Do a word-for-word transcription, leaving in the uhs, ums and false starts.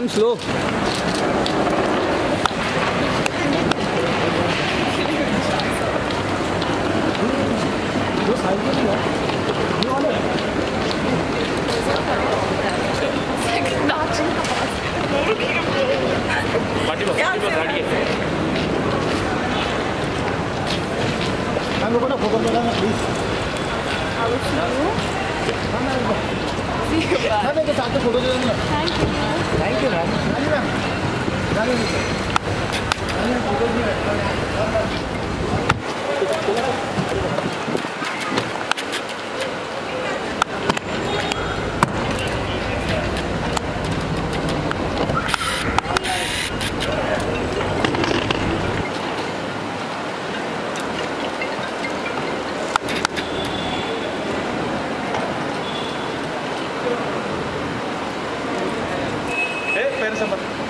Ma'am, slow. I'm going to photo please. I will see you. See you. Bye. Thank you. Thank you. Thank you. Eh, pero sa